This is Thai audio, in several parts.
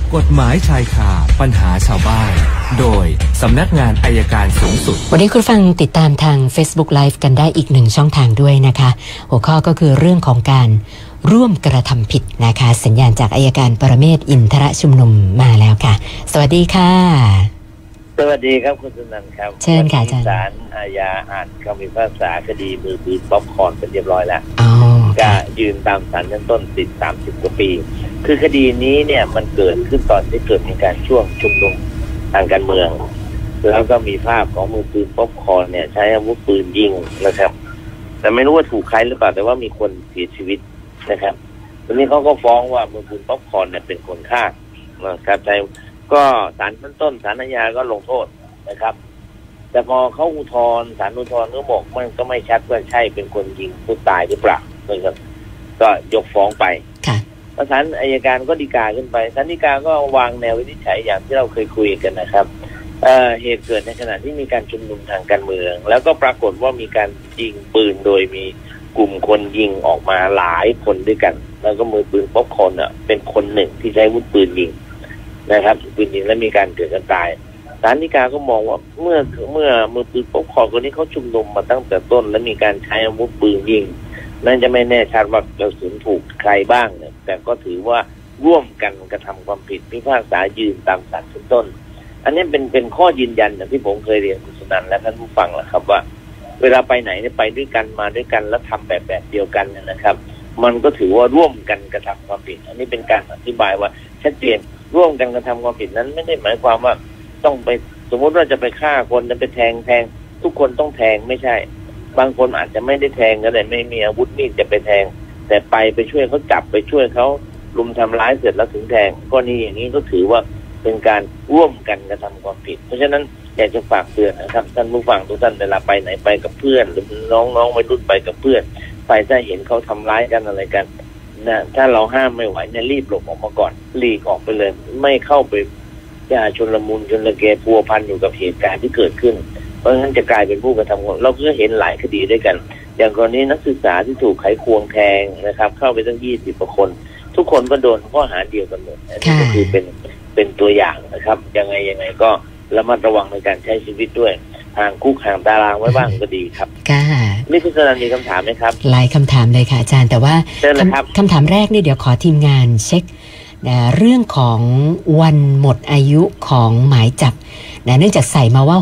กฎหมายชายคาปัญหาชาวบ้านโดยสำนักงานอัยการสูงสุดวันนี้คุณฟังติดตามทาง Facebook Live กันได้อีกหนึ่งช่องทางด้วยนะคะหัวข้อก็คือเรื่องของการร่วมกระทำผิดนะคะสัญญาณจากอัยการปรเมศวร์อินทรชุมนุมมาแล้วค่ะสวัสดีค่ะสวัสดีครับคุณสุนันท์ครับเชิญค่ะอาจารย์ศาลอาญาอ่านคำพิพากษาคดีมือปืนป๊อปคอร์นเป็นเรียบร้อยแล้วก็ยืนตามศาลชั้นต้นติด30 กว่าปีคือคดีนี้เนี่ยมันเกิดขึ้นตอนที่เกิดมีการช่วงชุมนุมทางการเมืองแล้วก็มีภาพของมือปืนป๊อปคอร์นเนี่ยใช้อาวุธปืนยิงนะครับแต่ไม่รู้ว่าถูกใครหรือเปล่าแต่ว่ามีคนเสียชีวิตนะครับทีนี้เขาก็ฟ้องว่ามือปืนป๊อปคอร์นเนี่ยเป็นคนฆ่านะครับแต่ก็ศาลชั้นต้นศาลอาญาก็ลงโทษนะครับแต่พอเขาอุทธรณ์ศาลอุทธรณ์ก็บอกมันก็ไม่ชัดว่าใช่เป็นคนยิงผู้ตายหรือเปล่านะครับก็ยกฟ้องไปศาลอัยการก็ฎีกาขึ้นไปศาลฎีกาก็วางแนววินิจฉัยอย่างที่เราเคยคุยกันนะครับเหตุเกิดในขณะที่มีการชุมนุมทางการเมืองแล้วก็ปรากฏว่ามีการยิงปืนโดยมีกลุ่มคนยิงออกมาหลายคนด้วยกันแล้วก็มือปืนป๊อปคอร์นเป็นคนหนึ่งที่ใช้อาวุธปืนยิงนะครับปืนยิงแล้วมีการเกิดการตายศาลฎีกาก็มองว่าเมื่อมือปืนป๊อปคอร์นคนนี้เขาชุมนุมมาตั้งแต่ต้นและมีการใช้อาวุธปืนยิงนั่นจะไม่แน่ชัดว่ากระสุนถูกใครบ้างเนี่ยแต่ก็ถือว่าร่วมกันกระทำความผิดพิพากษายืนตามศาลชั้นต้นอันนี้เป็นข้อยืนยันที่ผมเคยเรียนคุณสุนันท์และท่านผู้ฟังแหละครับว่าเวลาไปไหนเนี่ยไปด้วยกันมาด้วยกันแล้วทำแบบเดียวกันนะครับมันก็ถือว่าร่วมกันกระทำความผิดอันนี้เป็นการอธิบายว่าชัดเจนร่วมกันกระทำความผิดนั้นไม่ได้หมายความว่าต้องไปสมมติว่าจะไปฆ่าคนจะไปแทงทุกคนต้องแทงไม่ใช่บางคนอาจจะไม่ได้แทงก็ได้ไม่มีอาวุธมีดจะไปแทงแต่ไปช่วยเขาจับไปช่วยเขารุมทำร้ายเสร็จแล้วถึงแทงก็นี่อย่างนี้ก็ถือว่าเป็นการร่วมกันกระทำความผิดเพราะฉะนั้นอยากจะฝากเตือนนะครับท่านผู้ฟังทุกท่านเวลาไปไหนไปกับเพื่อนหรือน้องวัยรุ่นไปกับเพื่อนไปถ้าเห็นเขาทำร้ายกันอะไรกันนะถ้าเราห้ามไม่ไหวเนี่ยรีบหลบออกมาก่อนหลีกออกไปเลยไม่เข้าไปอย่าชลมุนชลเกพัวพันอยู่กับเหตุการณ์ที่เกิดขึ้นเพราะฉะนั้นจะกลายเป็นผู้กระทำความเราก็เห็นหลายคดีด้วยกันอย่างกรณีนักศึกษาที่ถูกไขควงแทงนะครับเข้าไปตั้ง20 กว่าคนทุกคนก็โดนข้อหาเดียวกันหมดอันนี้ก็คือเป็นตัวอย่างนะครับยังไงก็ระมัดระวังในการใช้ชีวิตด้วยห่างคุกห่างตารางไว้บ้างก็ดีครับค่ะนี่คุณสนันท์มีคำถามไหมครับหลายคำถามเลยค่ะอาจารย์แต่ว่าคำถามแรกนี่เดี๋ยวขอทีมงานเช็คเรื่องของวันหมดอายุของหมายจับเนื่องจากใส่มาว่า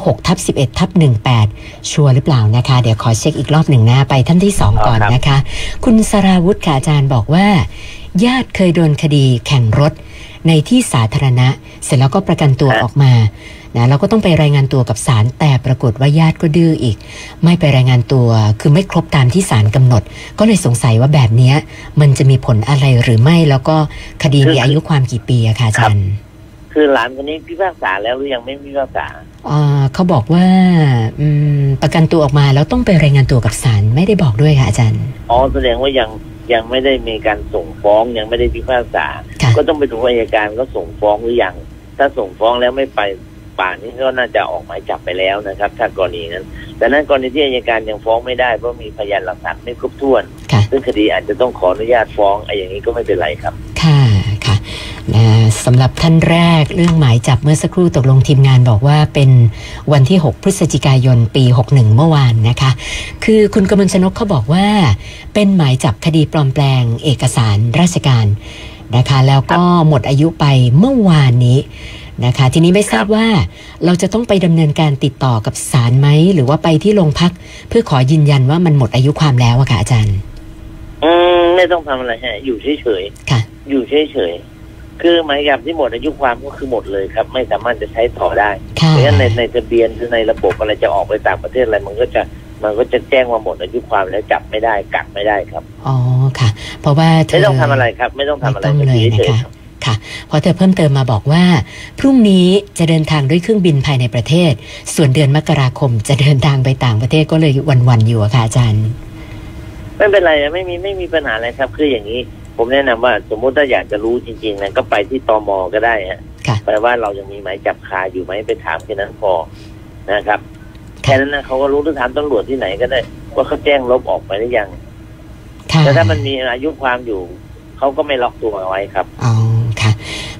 6/11/18ชัวร์หรือเปล่านะคะเดี๋ยวขอเช็คอีกรอบหนึ่งนะไปท่านที่2ก่อนนะคะคุณสราวุธค่ะอาจารย์บอกว่าญาติเคยโดนคดีแข่งรถในที่สาธารณะเสร็จแล้วก็ประกันตัวออกมาแล้วก็ต้องไปรายงานตัวกับศาลแต่ปรากฏว่าญาติก็ดื้ออีกไม่ไปรายงานตัวคือไม่ครบตามที่ศาลกำหนดก็เลยสงสัยว่าแบบนี้มันจะมีผลอะไรหรือไม่แล้วก็คดีมีอายุความกี่ปีอะคะอาจารย์คือหลานคนนี้พิพากษาแล้วหรือยังไม่พิพากษาเขาบอกว่าประกันตัวออกมาแล้วต้องไปรายงานตัวกับศาลไม่ได้บอกด้วยค่ะอาจารย์แสดงว่ายังไม่ได้มีการส่งฟ้องยังไม่ได้พิพากษาก็ต้องไปดูอัยการก็ส่งฟ้องหรือยังถ้าส่งฟ้องแล้วไม่ไปป่านนี้ก็น่าจะออกหมายจับไปแล้วนะครับถ้ากรณีนั้นแต่นั้นกรณีที่อัยการยังฟ้องไม่ได้เพราะมีพยานหลักฐานไม่ครบถ้วนซึ่งคดีอาจจะต้องขออนุญาตฟ้องอย่างนี้ก็ไม่เป็นไรครับค่ะสำหรับท่านแรกเรื่องหมายจับเมื่อสักครู่ตกลงทีมงานบอกว่าเป็นวันที่6 พฤศจิกายนปี61เมื่อวานนะคะคือคุณกมลชนกเขาบอกว่าเป็นหมายจับคดีปลอมแปลงเอกสารราชการนะคะแล้วก็หมดอายุไปเมื่อวานนี้นะคะทีนี้ไม่ทราบว่าเราจะต้องไปดำเนินการติดต่อกับศาลไหมหรือว่าไปที่โรงพักเพื่อขอยืนยันว่ามันหมดอายุความแล้วอะค่ะอาจารย์ไม่ต้องทำอะไรฮะอยู่เฉยๆค่ะอยู่เฉยๆคือหมายจับที่หมดอายุความก็คือหมดเลยครับไม่สามารถจะใช้ต่อได้เพราะฉะนั้นในทะเบียนหรือในระบบอะไรจะออกไปต่างประเทศอะไรมันก็จะแจ้งว่าหมดอายุความแล้วจับไม่ได้กักไม่ได้ครับอ๋อค่ะเพราะว่าไม่ต้องทำอะไรครับไม่ต้องทำอะไรเลยนะคะค่ะพอเธอเพิ่มเติมมาบอกว่าพรุ่งนี้จะเดินทางด้วยเครื่องบินภายในประเทศส่วนเดือนมกราคมจะเดินทางไปต่างประเทศก็เลยวันๆอยู่ค่ะอาจารย์ไม่เป็นไรไม่มีปัญหาอะไรครับคืออย่างนี้ผมแนะนำว่าสมมุติถ้าอยากจะรู้จริงๆนะก็ไปที่ตม.ก็ได้ฮะแปลว่าเรายังมีหมายจับคาอยู่ไหมไปถามแค่นั้นพอนะครับแค่นั้นนะเขาก็รู้หรือถามตำรวจที่ไหนก็ได้ว่าเขาแจ้งลบออกไปหรือยังแต่ถ้ามันมีอายุความอยู่เขาก็ไม่ล็อกตัวเอาไว้ครับอ๋อค่ะ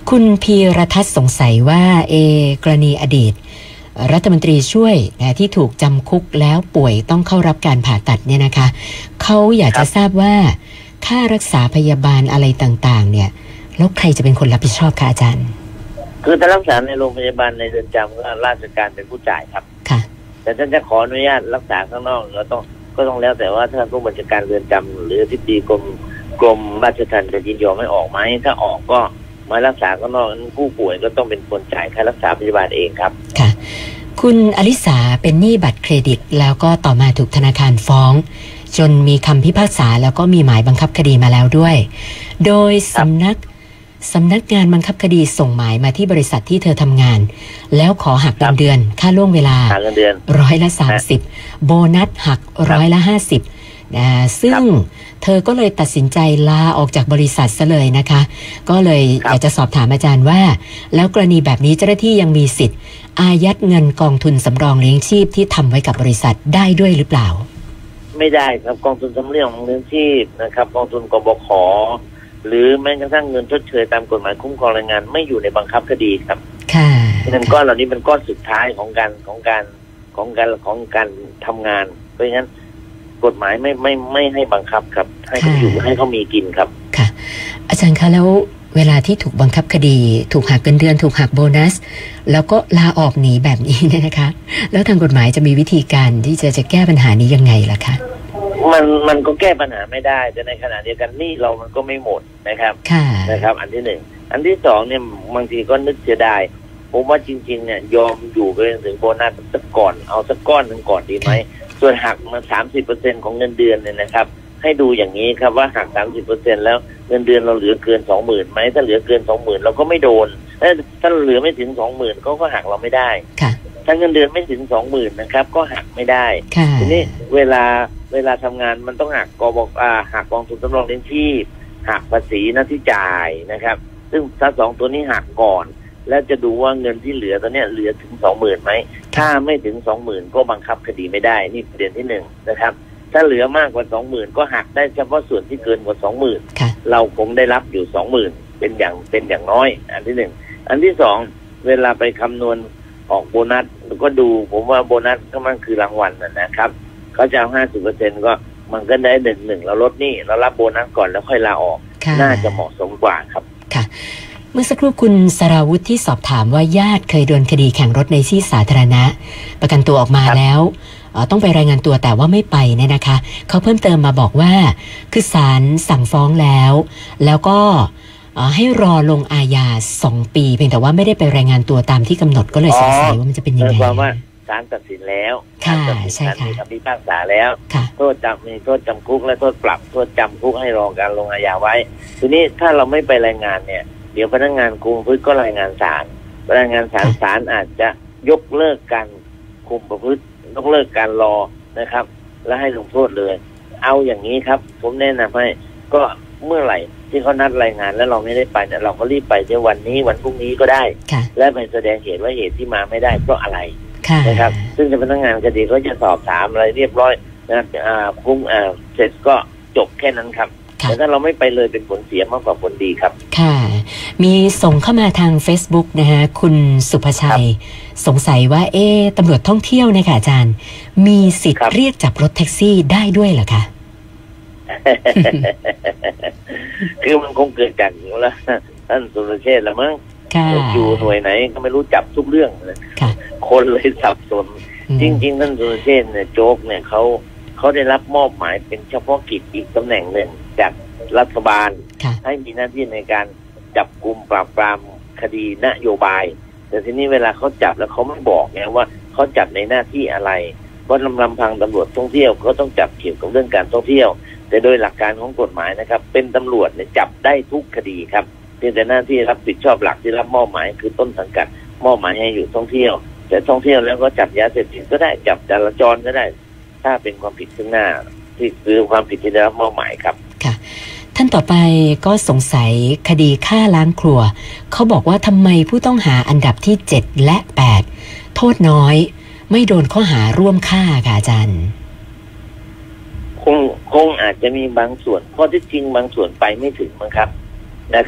คุณพีรทัศน์สงสัยว่ากรณีอดีตรัฐมนตรีช่วยที่ถูกจำคุกแล้วป่วยต้องเข้ารับการผ่าตัดเนี่ยนะคะเขาอยากจะทราบว่าค่ารักษาพยาบาลอะไรต่างๆเนี่ยแล้วใครจะเป็นคนรับผิดชอบคะอาจารย์คือถ้ารักษาในโรงพยาบาลในเรือนจำก็ราชการเป็นผู้จ่ายครับค่ะแต่ท่านจะขออนุญาตรักษาข้างนอกก็ต้องแล้วแต่ว่าท่านผู้บัญชาการเรือนจำหรืออธิบดีกรมราชทัณฑ์จะยินยอมไม่ออกไหมถ้าออกก็มารักษาข้างนอกผู้ป่วยก็ต้องเป็นคนจ่ายค่ารักษาพยาบาลเองครับค่ะคุณอลิสาเป็นหนี้บัตรเครดิตแล้วก็ต่อมาถูกธนาคารฟ้องจนมีคำพิพากษาแล้วก็มีหมายบังคับคดีมาแล้วด้วยโดยสำนักงานบังคับคดีส่งหมายมาที่บริษัทที่เธอทำงานแล้วขอหักเงินเดือนค่าล่วงเวลา30%โบนัสหัก50%ซึ่งเธอก็เลยตัดสินใจลาออกจากบริษัทซะเลยนะคะก็เลยอยากจะสอบถามอาจารย์ว่าแล้วกรณีแบบนี้เจ้าหน้าที่ยังมีสิทธิ์อายัดเงินกองทุนสำรองเลี้ยงชีพที่ทำไว้กับบริษัทได้ด้วยหรือเปล่าไม่ได้ครับกองทุนสำรองเลี้ยงชีพนะครับกองทุนกบข.หรือแม้กระทั่งเงินชดเชยตามกฎหมายคุ้มครองแรงงานไม่อยู่ในบังคับคดีครับค่ะเงินก้อนเหล่านี้เป็นก้อนสุดท้ายของการทำงานเพราะฉะนั้นกฎหมายไม่ให้บังคับครับให้เขาอยู่ให้เขามีกินครับค่ะอาจารย์คะแล้วเวลาที่ถูกบังคับคดีถูกหักเงินเดือนถูกหักโบนัสแล้วก็ลาออกหนีแบบนี้เนี่ยนะคะแล้วทางกฎหมายจะมีวิธีการที่จะแก้ปัญหานี้ยังไงล่ะคะมันก็แก้ปัญหาไม่ได้แต่ในขณะเดียวกันนี่เรามันก็ไม่หมดนะครับนะครับอันที่หนึ่งอันที่สองเนี่ยบางทีก็นึกเสียดายผมว่าจริงๆเนี่ยยอมอยู่ไปถึงโบนัสสักก่อนเอาสักก้อนหนึ่งก่อนดีไหมส่วนหักมา 30% ของเงินเดือนเนี่ยนะครับให้ดูอย่างนี้ครับว่าหัก 30% แล้วเงินเดือนเราเหลือเกิน 20,000 ไหมถ้าเหลือเกิน 20,000 เราก็ไม่โดนถ้าเหลือไม่ถึง 20,000 ก็หักเราไม่ได้ถ้าเงินเดือนไม่ถึง 20,000 นะครับก็หักไม่ได้ทีนี้เวลาทำงานมันต้องหักหักกองทุนสำรองเลี้ยงชีพหักภาษีหน้าที่จ่ายนะครับซึ่งถ้า2ตัวนี้หักก่อนแล้วจะดูว่าเงินที่เหลือตอนนี้เหลือถึง 20,000 ไหมถ้าไม่ถึง 20,000 ก็บังคับคดีไม่ได้นี่ประเด็นที่1นะครับถ้าเหลือมากกว่า 20,000 ก็หักได้เฉพาะส่วนที่เกินกว่า 20,000 เราคงได้รับอยู่ 20,000 เป็นอย่างน้อยอันที่1อันที่2เวลาไปคำนวณออกโบนัสก็ดูผมว่าโบนัสก็มันคือรางวัลนะครับเขาจะเอา 50% ก็มันก็ได้1เราลดหนี้เรารับโบนัสก่อนแล้วค่อยลาออกน่าจะเหมาะสมกว่าครับค่ะเมื่อสักครู่คุณสราวุธที่สอบถามว่าญาติเคยโดนคดีแข่งรถในที่สาธารณะประกันตัวออกมาแล้วต้องไปรายงานตัวแต่ว่าไม่ไปเนี่ยนะคะเขาเพิ่มเติมมาบอกว่าคือศาลสั่งฟ้องแล้วก็ให้รอลงอาญา2 ปีเพียงแต่ว่าไม่ได้ไปรายงานตัวตามที่กำหนดก็เลยสงสัยว่ามันจะเป็นยังไงความว่าศาลตัดสินแล้วค่ะใช่ค่ะมีคำพิพากษาแล้วโทษมีโทษจำคุกและโทษปรับโทษจำคุกให้รอการลงอาญาไว้ทีนี้ถ้าเราไม่ไปรายงานเนี่ยเดี๋ยวพนักงานคุมประพฤติก็รายงานศาลรายงานศาลอาจจะยกเลิกการคุมประพฤติยกเลิกการรอนะครับและให้ลงโทษเลยเอาอย่างนี้ครับผมแนะนำให้ก็เมื่อไหร่ที่เขานัดรายงานแล้วเราไม่ได้ไปเนี่ยเราก็รีบไปในวันนี้วันพรุ่งนี้ก็ได้และไปแสดงเหตุว่าเหตุที่มาไม่ได้เพราะอะไรนะครับซึ่งพนักงานคดีก็จะสอบถามอะไรเรียบร้อยนะคุ้มเสร็จก็จบแค่นั้นครับแต่ถ้าเราไม่ไปเลยเป็นผลเสียมากกว่าผลดีครับค่ะมีส่งเข้ามาทาง Facebook นะฮะคุณสุภชัยสงสัยว่าตำรวจท่องเที่ยวเนี่ยค่ะอาจารย์มีสิทธิ์เรียกจับรถแท็กซี่ได้ด้วยเหรอคะคือมันคงเกิดจากแล้วท่านสุรเชษฐ์ละมั้งอยู่หน่วยไหนก็ไม่รู้จับทุกเรื่องเลยคนเลยสับสนจริงๆท่านสุรเชษฐ์เนี่ยโจ๊กเนี่ยเขาได้รับมอบหมายเป็นเฉพาะกิจอีกตำแหน่งหนึ่งจากรัฐบาลให้มีหน้าที่ในการจับกุมปราบปรามคดีนโยบายแต่ทีนี้เวลาเขาจับแล้วเขาไม่บอกไงว่าเขาจับในหน้าที่อะไรเพราะลำพังตำรวจท่องเที่ยวเขาต้องจับเกี่ยวกับเรื่องการท่องเที่ยวแต่โดยหลักการของกฎหมายนะครับเป็นตำรวจเนี่ยจับได้ทุกคดีครับเพียงแต่หน้าที่รับผิดชอบหลักที่รับมอบหมายคือต้นสังกัดมอบหมายให้อยู่ท่องเที่ยวแต่ท่องเที่ยวแล้วก็จับยาเสพติดก็ได้จับจราจรก็ได้ถ้าเป็นความผิดซึ่งหน้าที่คือความผิดที่ได้รับมอบหมายครับค่ะท่านต่อไปก็สงสัยคดีฆ่าล้างครัวเขาบอกว่าทำไมผู้ต้องหาอันดับที่7และ8โทษน้อยไม่โดนข้อหาร่วมฆ่าค่ะอาจารย์คงอาจจะมีบางส่วนข้อที่จริงบางส่วนไปไม่ถึงมั้งครับนะครับข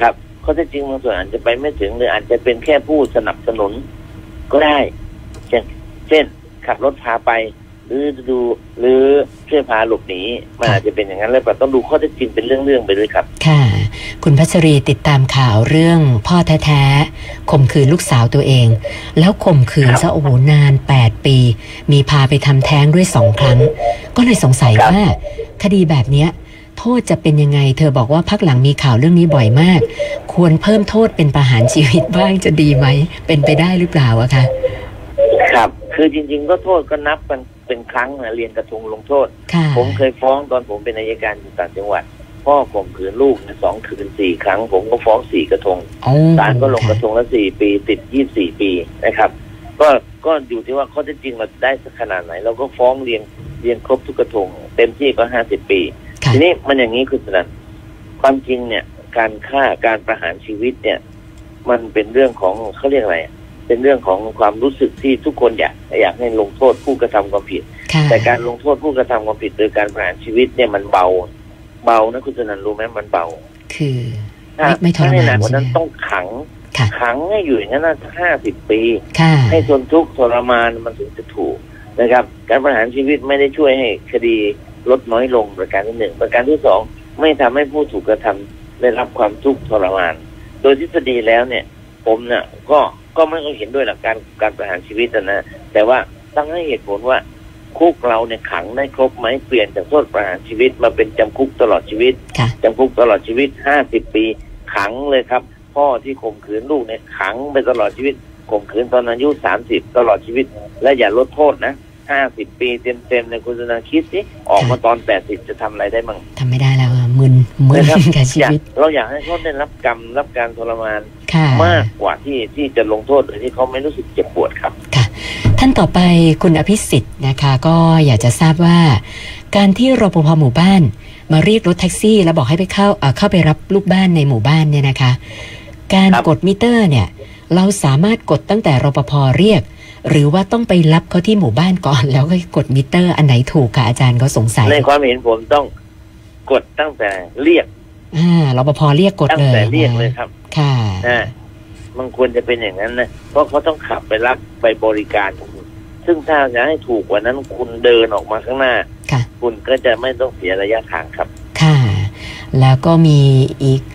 ข้อเท็จจริงบางส่วนอาจจะไปไม่ถึงหรืออาจจะเป็นแค่ผู้สนับสนุนก็ได้เช่นขับรถพาไปหรือช่วยพาหลบหนีมันอาจจะเป็นอย่างนั้นแล้วแต่ต้องดูข้อเท็จจริงเป็นเรื่องๆไปด้วยครับค่ะคุณพัชรีติดตามข่าวเรื่องพ่อแท้ๆข่มขืนลูกสาวตัวเองแล้วข่มขืนซะโอ้โหนาน8 ปีมีพาไปทำแท้งด้วย2 ครั้งก็เลยสงสัยว่าคดีแบบเนี้ยโทษจะเป็นยังไงเธอบอกว่าพักหลังมีข่าวเรื่องนี้บ่อยมากควรเพิ่มโทษเป็นประหารชีวิตบ้างจะดีไหมเป็นไปได้หรือเปล่าอะคะครับคือจริงๆก็โทษก็นับกันเป็นครั้งนะเรียนกระทงลงโทษผมเคยฟ้องตอนผมเป็นอัยการอยู่ต่างจังหวัดพ่อข่มขืนลูก2 คืน 4 ครั้งผมก็ฟ้อง4 กระทงศาลก็ลงกระทงละ4 ปีติด24 ปีนะครับก็อยู่ที่ว่าข้อเท็จจริงเราได้สักขนาดไหนเราก็ฟ้องเรียงครบทุกกระทงเต็มที่ก็50 ปีทีนี้มันอย่างนี้คือฉะนั้นความจริงเนี่ยการฆ่าการประหารชีวิตเนี่ยมันเป็นเรื่องของเขาเรียกอะไรเป็นเรื่องของความรู้สึกที่ทุกคนอยากให้ลงโทษผู้กระทำความผิดแต่การลงโทษผู้กระทำความผิดโดยการประหารชีวิตเนี่ยมันเบานะคุณสนันรู้ไหมมันเบาคือไม่ทรมานวันนั้นต้องขังให้อยู่อย่างนั้น50 ปีให้ทนทุกข์ทรมานมันถึงจะถูกนะครับการประหารชีวิตไม่ได้ช่วยให้คดีลดน้อยลงประการที่1ประการที่2ไม่ทำให้ผู้ถูกกระทำได้รับความทุกข์ทรมานโดยทฤษฎีแล้วเนี่ยผมเนี่ยก็ไม่ค่อยเห็นด้วยหลักการประหารชีวิตนะแต่ว่าต้องให้เหตุผลว่าคุกเราเนี่ยขังได้ครบไหมเปลี่ยนจากโทษประหารชีวิตมาเป็นจำคุกตลอดชีวิตจำคุกตลอดชีวิต50 ปีขังเลยครับพ่อที่ข่มขืนลูกเนี่ยขังไปตลอดชีวิตข่มขืนตอนอายุ30ตลอดชีวิตและอย่าลดโทษนะ50 ปีเต็มๆในคุณสนาคิดสิออกมาตอน80จะทำอะไรได้บ้างทำไม่ได้แล้วมึนกับชีวิตเราอยากให้เขาได้รับกรรมรับการทรมานมากกว่าที่จะลงโทษโดยที่เขาไม่รู้สึกเจ็บปวดครับค่ะท่านต่อไปคุณอภิสิทธิ์นะคะก็อยากจะทราบว่าการที่รปภ.หมู่บ้านมาเรียกรถแท็กซี่แล้วบอกให้ไปเข้าไปรับลูกบ้านในหมู่บ้านเนี่ยนะคะการกดมิเตอร์เนี่ยเราสามารถกดตั้งแต่รปภ.เรียกหรือว่าต้องไปรับเขาที่หมู่บ้านก่อนแล้วก็กดมิเตอร์อันไหนถูกค่ะอาจารย์เขาสงสัยในความเห็นผมต้องกดตั้งแต่เรียกรปภ.เรียกกดเลยตั้งแต่เรียกเลยครับค่ะมันควรจะเป็นอย่างนั้นนะเพราะเขาต้องขับไปรับไปบริการซึ่งถ้าจะให้ถูกกว่านั้นคุณเดินออกมาข้างหน้าคุณก็จะไม่ต้องเสียระยะทางครับค่ะแล้วก็มีอีก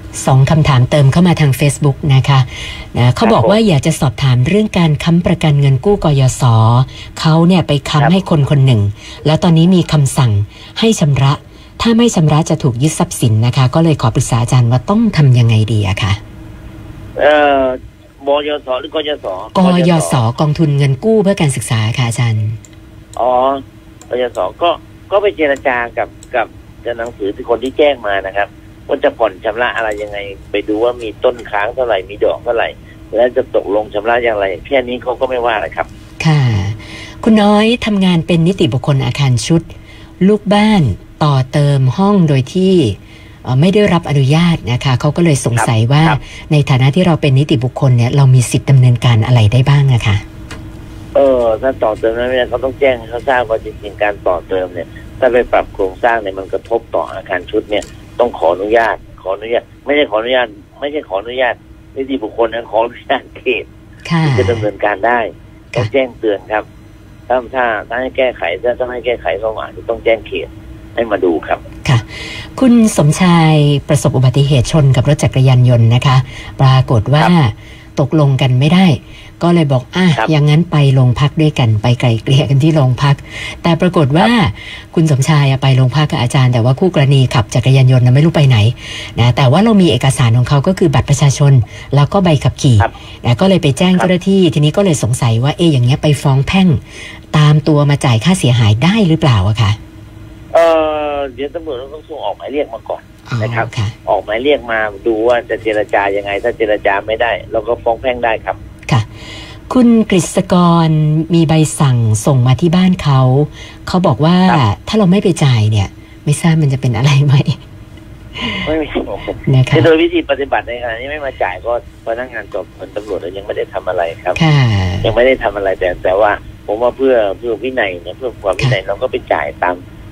2 คำถามเติมเข้ามาทาง Facebook นะคะเขาบอกว่าอยากจะสอบถามเรื่องการค้ำประกันเงินกู้กยศ.เขาเนี่ยไปค้ำให้คนหนึ่งแล้วตอนนี้มีคำสั่งให้ชำระถ้าไม่ชำระจะถูกยึดทรัพย์สินนะคะก็เลยขอปรึกษาอาจารย์ว่าต้องทำยังไงดีอะคะบยศ.หรือกยศ. กยศ.กองทุนเงินกู้เพื่อการศึกษาค่ะอาจารย์กยศ.ก็ไปเจรจากับหนังสือที่คนที่แจ้งมานะครับว่าจะผ่อนชำระอะไรยังไงไปดูว่ามีต้นค้างเท่าไหร่มีดอกเท่าไหร่แล้วจะตกลงชำระอย่างไรแค่นี้เขาก็ไม่ว่าอะไรครับค่ะคุณน้อยทำงานเป็นนิติบุคคลอาคารชุดลูกบ้านต่อเติมห้องโดยที่ไม่ได้รับอนุญาตนะคะเขาก็เลยสงสัยว่าในฐานะที่เราเป็นนิติบุคคลเนี่ยเรามีสิทธิ์ดำเนินการอะไรได้บ้างนะคะถ้าต่อเติมนั้นเนี่ยเขาต้องแจ้งให้เขาทราบว่าจริงๆการต่อเติมเนี่ยถ้าไปปรับโครงสร้างเนี่ยมันกระทบต่ออาคารชุดเนี่ยต้องขออนุญาตไม่ใช่ขออนุญาตนิติบุคคลนะขออนุญาตเขตที่จะดำเนินการได้ต้องแจ้งเตือนครับถ้าให้แก้ไขถ้าไม่แก้ไขก็อาจจะต้องแจ้งเขตให้มาดูครับค่ะคุณสมชายประสบอุบัติเหตุชนกับรถจักรยานยนต์นะคะปรากฏว่าตกลงกันไม่ได้ก็เลยบอกอย่างนั้นไปโรงพักด้วยกันไปไกลเกลี่ยกันที่โรงพักแต่ปรากฏว่าคุณสมชายไปโรงพักกับอาจารย์แต่ว่าคู่กรณีขับจักรยานยนต์ไม่รู้ไปไหนนะแต่ว่าเรามีเอกสารของเขาก็คือบัตรประชาชนแล้วก็ใบขับขี่นะก็เลยไปแจ้งเจ้าหน้าที่ทีนี้ก็เลยสงสัยว่าอย่างเงี้ยไปฟ้องแพ่งตามตัวมาจ่ายค่าเสียหายได้หรือเปล่าอะคะเดี๋ยวตำรวจต้องส่งออกหมายเรียกมาก่อนนะครับออกหมายเรียกมาดูว่าจะเจรจายังไงถ้าเจรจาไม่ได้เราก็ฟ้องแพ่งได้ครับค่ะคุณกฤษกรมีใบสั่งส่งมาที่บ้านเขาบอกว่าถ้าเราไม่ไปจ่ายเนี่ยไม่ทราบมันจะเป็นอะไรไหมไม่มีนะคะโดยวิธีปฏิบัติในขณะนี้ไม่มาจ่ายก็พนักงานสอบสวนตำรวจยังไม่ได้ทำอะไรครับยังไม่ได้ทำอะไรแต่ว่าผมว่าเพื่อวินัยเนี่ยเพื่อความวินัยเราก็ไปจ่ายตาม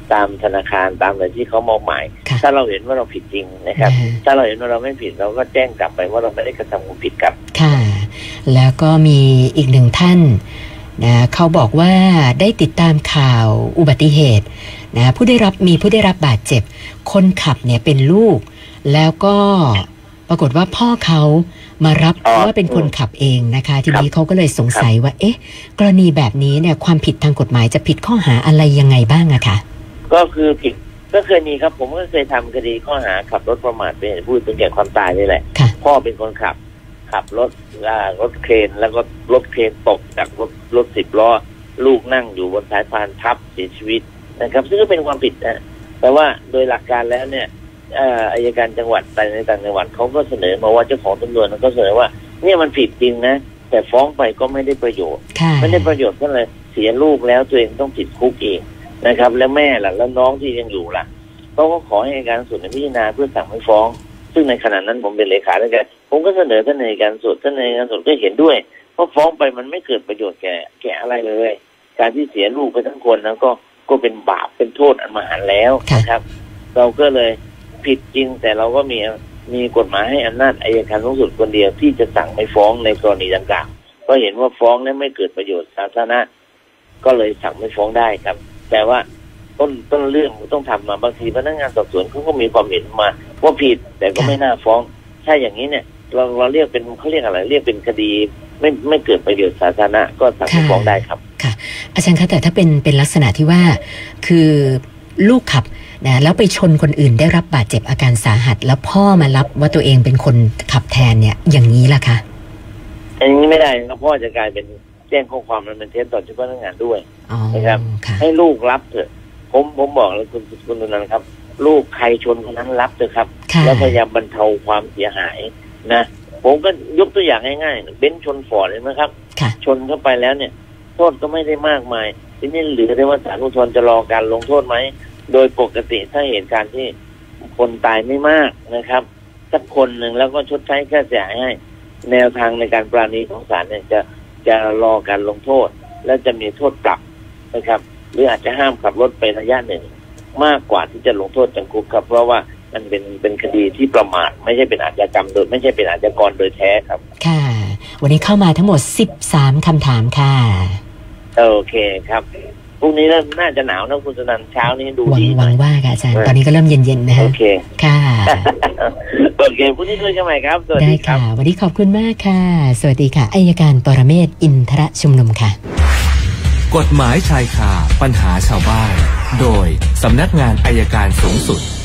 ตามธนาคารตามอะไรที่เขามอบหมายถ้าเราเห็นว่าเราผิดจริงนะครับถ้าเราเห็นว่าเราไม่ผิดเราก็แจ้งกลับไปว่าเราไม่ได้กระทำความผิดครับค่ะแล้วก็มีอีกหนึ่งท่านนะเขาบอกว่าได้ติดตามข่าวอุบัติเหตุนะผู้ได้รับบาดเจ็บคนขับเนี่ยเป็นลูกแล้วก็ปรากฏว่าพ่อเขามารับว่าเป็นคนขับเองนะคะทีนี้เขาก็เลยสงสัยว่าเอ๊ะกรณีแบบนี้เนี่ยความผิดทางกฎหมายจะผิดข้อหาอะไรยังไงบ้างอะคะก็คือผิดก็เคยมีครับผมก็เคยทำคดีข้อหาขับรถประมาทเป็นเหตุผู้อื่นถึงแก่ความตายนี่แหละพ่อเป็นคนขับรถเครนแล้วก็รถเครนตกจากรถ10 ล้อลูกนั่งอยู่บนสายพานทับเสียชีวิตนะครับซึ่งก็เป็นความผิดนะแต่ว่าโดยหลักการแล้วเนี่ยอัยการจังหวัดในต่างจังหวัดเขาก็เสนอมาว่าเจ้าของตำรวจก็เสนอว่าเนี่ยมันผิดจริงนะแต่ฟ้องไปก็ไม่ได้ประโยชน์ไม่ได้ประโยชน์ก็เลยเสียลูกแล้วตัวเองต้องติดคุกเองนะครับแล้วแม่ล่ะแล้วน้องที่ยังอยู่ล่ะเขาก็ขอให้อัยการสูงพิจารณาเพื่อสั่งไม่ฟ้องซึ่งในขณะนั้นผมเป็นเลขาด้วยกันผมก็เสนอท่านอัยการสูงก็เห็นด้วยเพราะฟ้องไปมันไม่เกิดประโยชน์แก่อะไรเลยการที่เสียลูกไปทั้งคนแล้วก็เป็นบาปเป็นโทษอันมหันต์แล้วนะครับเราก็เลยผิดจริงแต่เราก็มีกฎหมายให้อำนาจอัยการสูงสุดคนเดียวที่จะสั่งไม่ฟ้องในกรณีดังกล่าวก็เห็นว่าฟ้องแล้วไม่เกิดประโยชน์สาธารณะก็เลยสั่งไม่ฟ้องได้ครับแต่ว่าต้นเรื่องต้องทำมาบางทีพนักงานสอบสวนเขาก็มีความเห็นมาว่าผิดแต่ก็ไม่น่าฟ้องถ้าอย่างนี้เนี่ยเราเรียกเป็นเขาเรียกอะไรเรียกเป็นคดีไม่เกิดประโยชน์สาธารณะก็สั่งไม่ฟ้องได้ครับค่ะอาจารย์คะแต่ถ้าเป็นลักษณะที่ว่าคือลูกขับนะแล้วไปชนคนอื่นได้รับบาดเจ็บอาการสาหัสแล้วพ่อมารับว่าตัวเองเป็นคนขับแทนเนี่ยอย่างนี้ล่ะคะอันนี้ไม่ได้ครับพ่อจะกลายเป็นแจ้งข้อความมันเป็นเท็จต่อเจ้าพนักงานด้วยนะครับให้ลูกรับเถอะผมบอกเลยคุณนันครับลูกใครชนคนนั้นรับเถอะครับแล้วพยายามบรรเทาความเสียหายนะผมก็ยกตัวอย่างง่ายๆเบนซ์ชนฟอร์ดเลยนะครับชนเข้าไปแล้วเนี่ยโทษก็ไม่ได้มากมายทีนี้เหลือได้ว่าศาลอุทธรณ์จะรอการลงโทษไหมโดยปกติถ้าเหตุการณ์ที่คนตายไม่มากนะครับสักคนหนึ่งแล้วก็ชดใช้ค่าเสียหายให้แนวทางในการปราณีของศาลเนี่ยจะรอการลงโทษและจะมีโทษปรับนะครับหรืออาจจะห้ามขับรถไประยะหนึ่งมากกว่าที่จะลงโทษจำคุกครับเพราะว่ามันเป็นคดีที่ประมาทไม่ใช่เป็นอาชญากรรมโดยไม่ใช่เป็นอาชญากรโดยแท้ครับค่ะวันนี้เข้ามาทั้งหมด13คำถามค่ะโอเคครับพรุ่งนี้น่าจะหนาวนะคุณสนันเช้านี้ดูดีหวังว่าค่ะอาจารย์ตอนนี้ก็เริ่มเย็นๆนะฮะโอเคค่ะโอเคพรุ่งนี้คุยกันใหม่ครับสวัสดีครับได้ค่ะวันนี้ขอบคุณมากค่ะสวัสดีค่ะอัยการปรเมศวร์อินทรชุมนุมค่ะกฎหมายชายคาปัญหาชาวบ้านโดยสำนักงานอัยการสูงสุด